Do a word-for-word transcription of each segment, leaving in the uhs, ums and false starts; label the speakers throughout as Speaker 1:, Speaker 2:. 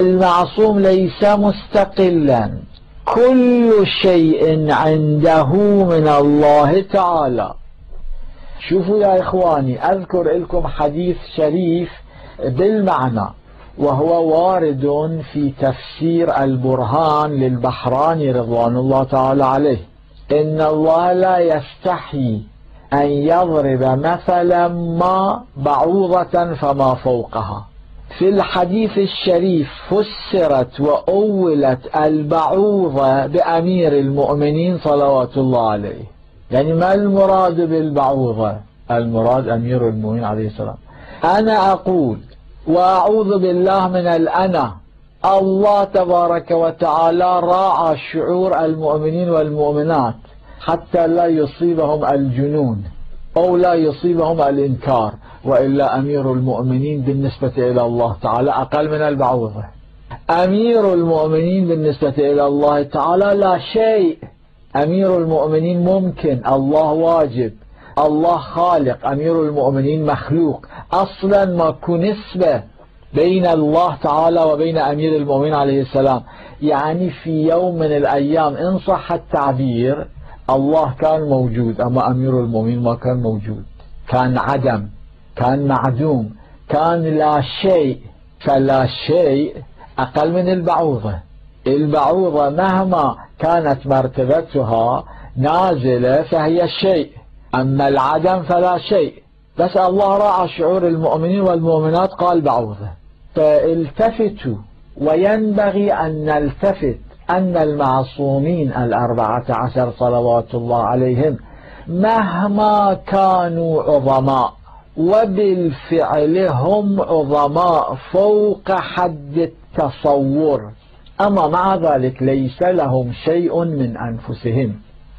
Speaker 1: المعصوم ليس مستقلا، كل شيء عنده من الله تعالى. شوفوا يا إخواني، أذكر لكم حديث شريف بالمعنى، وهو وارد في تفسير البرهان للبحراني رضوان الله تعالى عليه: إن الله لا يستحي أن يضرب مثلا ما بعوضة فما فوقها. في الحديث الشريف فسرت وأولت البعوضة بأمير المؤمنين صلوات الله عليه. يعني ما المراد بالبعوضة؟ المراد أمير المؤمنين عليه السلام. أنا أقول وأعوذ بالله من الأنا، الله تبارك وتعالى راعى شعور المؤمنين والمؤمنات حتى لا يصيبهم الجنون أو لا يصيبهم الإنكار، وإلا أمير المؤمنين بالنسبة إلى الله تعالى أقل من البعوضة. أمير المؤمنين بالنسبة إلى الله تعالى لا شيء. أمير المؤمنين ممكن، الله واجب، الله خالق، أمير المؤمنين مخلوق. أصلا ماكو نسبة بين الله تعالى وبين أمير المؤمنين عليه السلام. يعني في يوم من الأيام إن صح التعبير الله كان موجود، أما أمير المؤمنين ما كان موجود، كان عدم، كان معدوم، كان لا شيء. فلا شيء أقل من البعوضة. البعوضة مهما كانت مرتبتها نازلة فهي شيء، أما العدم فلا شيء. بس الله راعى شعور المؤمنين والمؤمنات قال بعوضة. فالتفتوا، وينبغي أن نلتفت أن المعصومين الأربعة عشر صلوات الله عليهم مهما كانوا عظماء، وبالفعل هم عظماء فوق حد التصور، أما مع ذلك ليس لهم شيء من أنفسهم.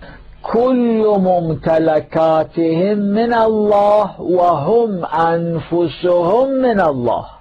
Speaker 1: كل ممتلكاتهم من الله وهم أنفسهم من الله.